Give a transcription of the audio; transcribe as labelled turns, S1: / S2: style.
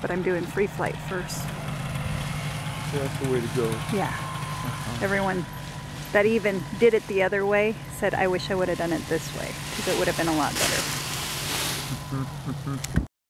S1: but I'm doing free flight first.
S2: So that's the way to go.
S1: Yeah. Everyone that even did it the other way said, I wish I would have done it this way, because it would have been a lot better.